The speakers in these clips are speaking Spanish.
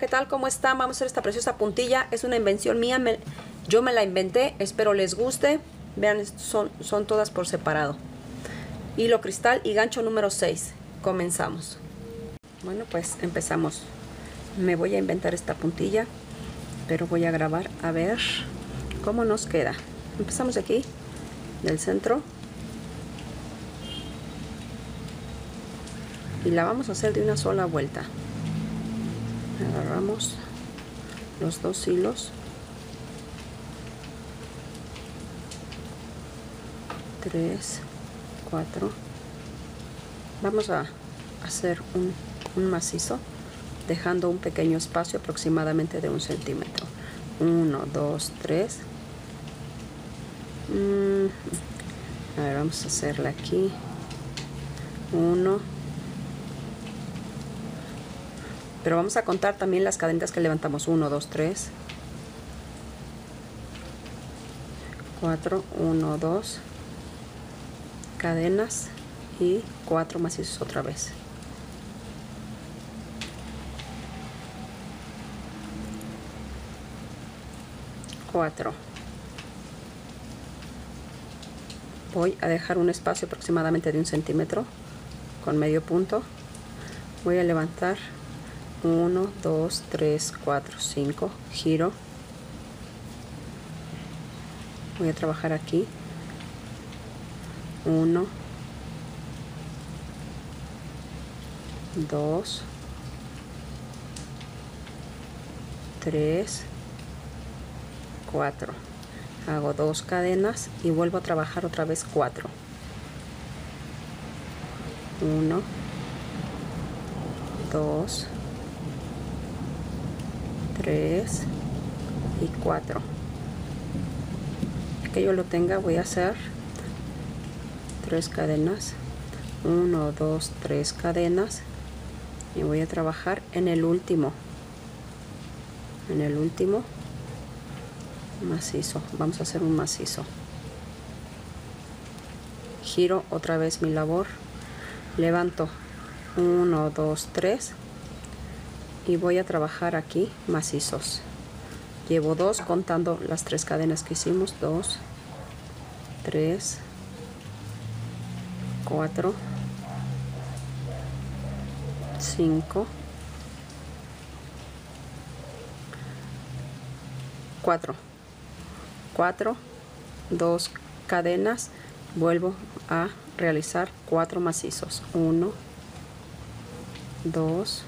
¿qué tal? ¿Cómo están? Vamos a hacer esta preciosa puntilla. Es una invención mía, yo me la inventé. Espero les guste. Vean, son todas por separado. Hilo cristal y gancho número 6. Comenzamos. Bueno, pues empezamos. Me voy a inventar esta puntilla, pero voy a grabar a ver cómo nos queda. Empezamos aquí, del centro. Y la vamos a hacer de una sola vuelta. Agarramos los dos hilos, 3, 4. Vamos a hacer un macizo, dejando un pequeño espacio aproximadamente de 1 centímetro. 1, 2, 3. A ver, vamos a hacerla aquí. 1. Pero vamos a contar también las cadenas que levantamos. 1, 2, 3, 4, 1, 2 cadenas y 4 macizos otra vez. Voy a dejar un espacio aproximadamente de 1 centímetro con medio punto. Voy a levantar 1, 2, 3, 4, 5, giro. Voy a trabajar aquí. 1, 2, 3, 4. Hago 2 cadenas y vuelvo a trabajar otra vez 4. 1, 2, 3 y 4. Que yo lo tenga, voy a hacer 3 cadenas, 1, 2, 3 cadenas y voy a trabajar en el último macizo. Vamos a hacer un macizo. Giro otra vez mi labor, levanto 1, 2, 3 y voy a trabajar aquí macizos. Llevo 2 contando las 3 cadenas que hicimos. 2, 3, 4, 5, 4, 2 cadenas, vuelvo a realizar 4 macizos. 1, 2,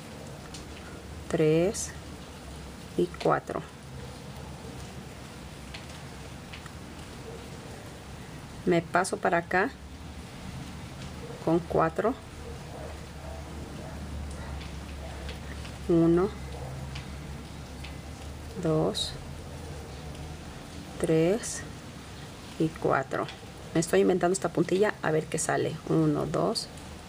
3 y 4. Me paso para acá con 4. 1, 2, 3 y 4. Me estoy inventando esta puntilla a ver qué sale. 1, 2,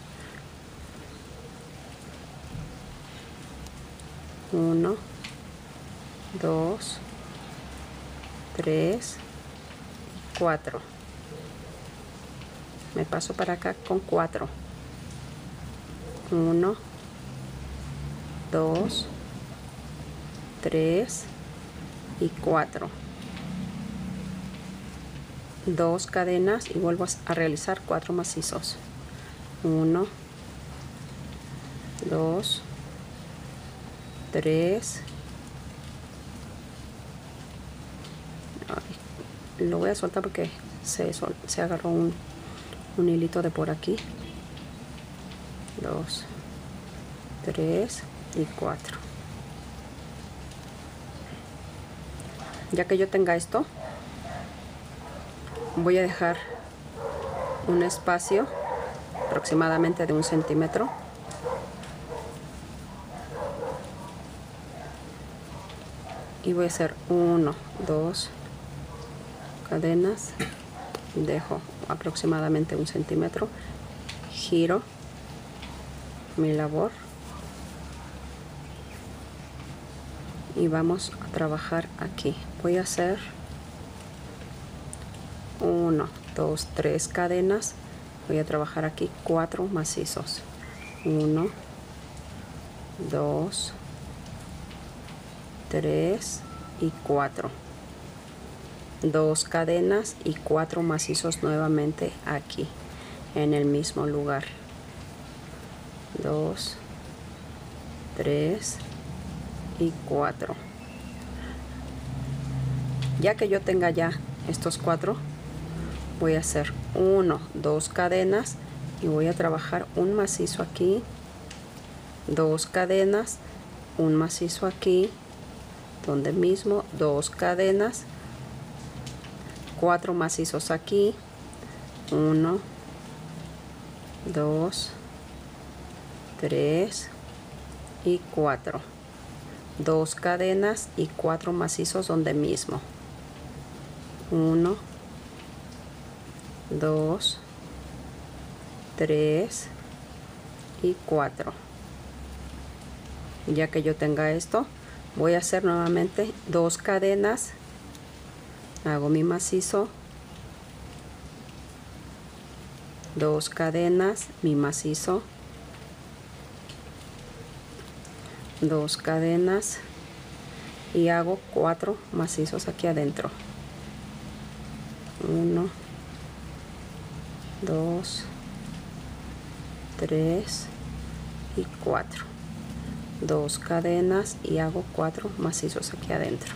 1, 2, 3 y 4. Me paso para acá con 4. 1, 2, 3 y 4. 2 cadenas y vuelvo a realizar 4 macizos. 1, 2, 3. Lo voy a soltar porque se agarró un hilito de por aquí. 2, 3 y 4. Ya que yo tenga esto, voy a dejar un espacio aproximadamente de 1 centímetro. Y voy a hacer 1, 2 cadenas, dejo aproximadamente 1 centímetro, giro mi labor y vamos a trabajar aquí. Voy a hacer 1, 2, 3 cadenas, voy a trabajar aquí 4 macizos. 1, 2, 3 y 4. 2 cadenas y 4 macizos nuevamente aquí en el mismo lugar. 2, 3 y 4. Ya que yo tenga ya estos 4, voy a hacer 1, 2 cadenas y voy a trabajar un macizo aquí, 2 cadenas, un macizo aquí, donde mismo 2 cadenas, 4 macizos aquí, 1, 2, 3 y 4. 2 cadenas y 4 macizos donde mismo. 1, 2, 3 y 4. Ya que yo tenga esto, voy a hacer nuevamente 2 cadenas, hago mi macizo, 2 cadenas, mi macizo, 2 cadenas y hago 4 macizos aquí adentro. 1, 2, 3 y 4. 2 cadenas y hago 4 macizos aquí adentro.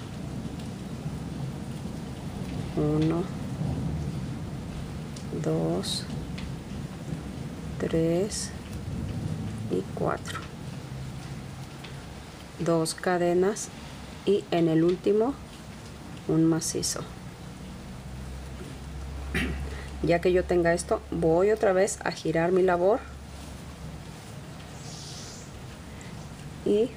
1, 2, 3 y 4. 2 cadenas y en el último un macizo. Ya que yo tenga esto, voy otra vez a girar mi labor y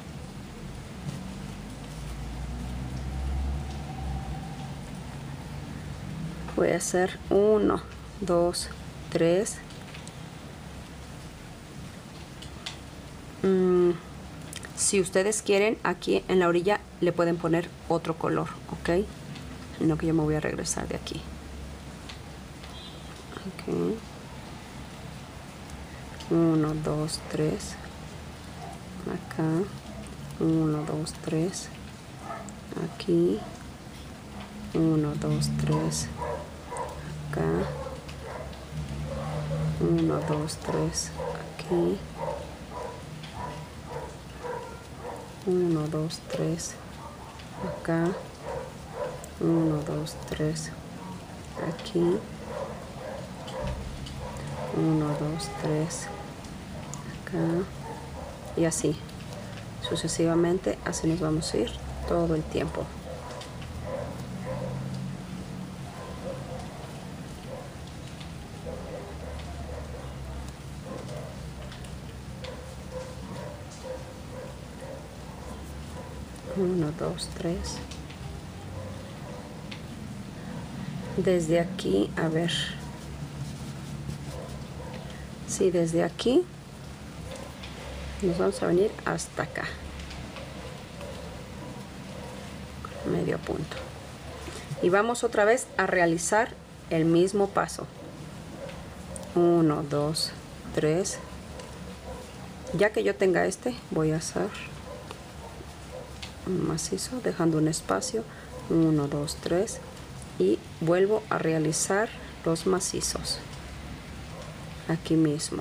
voy a hacer 1, 2, 3. Si ustedes quieren, aquí en la orilla le pueden poner otro color, ok, no, que yo me voy a regresar de aquí. Okay. 1, 2, 3 acá, 1, 2, 3 aquí, 1, 2, 3 acá, 1, 2, 3 aquí, 1, 2, 3 acá, 1, 2, 3 aquí, 1, 2, 3 acá, y así sucesivamente. Así nos vamos a ir todo el tiempo. Uno, dos, tres. Desde aquí, a ver. Sí, desde aquí nos vamos a venir hasta acá, medio punto, y vamos otra vez a realizar el mismo paso. 1, 2, 3. Ya que yo tenga este, voy a hacer un macizo dejando un espacio. 1, 2, 3 y vuelvo a realizar los macizos aquí mismo.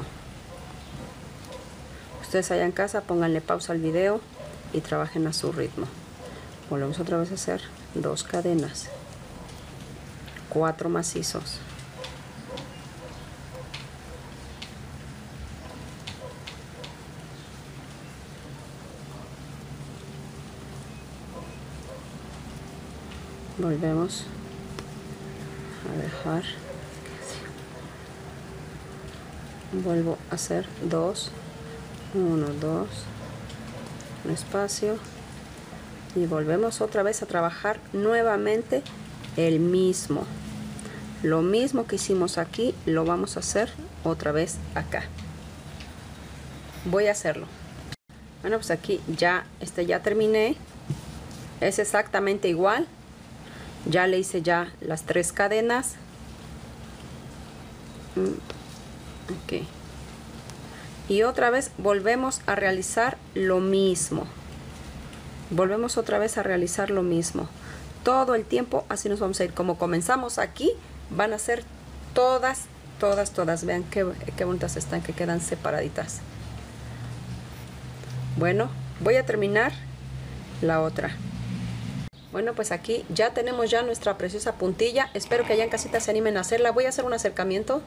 Ustedes allá en casa pónganle pausa al video y trabajen a su ritmo. Volvemos otra vez a hacer 2 cadenas, 4 macizos, volvemos a dejar, vuelvo a hacer 2, 1, 2, un espacio, y volvemos otra vez a trabajar nuevamente el mismo, lo mismo que hicimos aquí, lo vamos a hacer otra vez acá. Voy a hacerlo. Bueno, pues aquí ya ya terminé, es exactamente igual. Ya le hice ya las 3 cadenas. Ok. Y otra vez volvemos a realizar lo mismo. Volvemos otra vez a realizar lo mismo. Todo el tiempo así nos vamos a ir. Como comenzamos aquí, van a ser todas. Vean qué bonitas están, que quedan separaditas. Bueno, voy a terminar la otra. Bueno, pues aquí ya tenemos ya nuestra preciosa puntilla. Espero que allá en casita se animen a hacerla. Voy a hacer un acercamiento.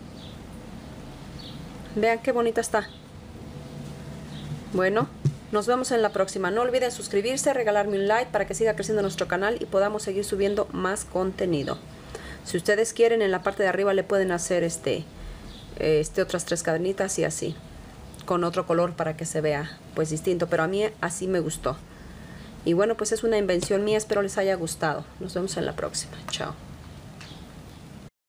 Vean qué bonita está. Bueno, nos vemos en la próxima. No olviden suscribirse, regalarme un like para que siga creciendo nuestro canal y podamos seguir subiendo más contenido. Si ustedes quieren, en la parte de arriba le pueden hacer otras 3 cadenitas y así, con otro color para que se vea pues distinto, pero a mí así me gustó. Y bueno, pues es una invención mía, espero les haya gustado. Nos vemos en la próxima. Chao.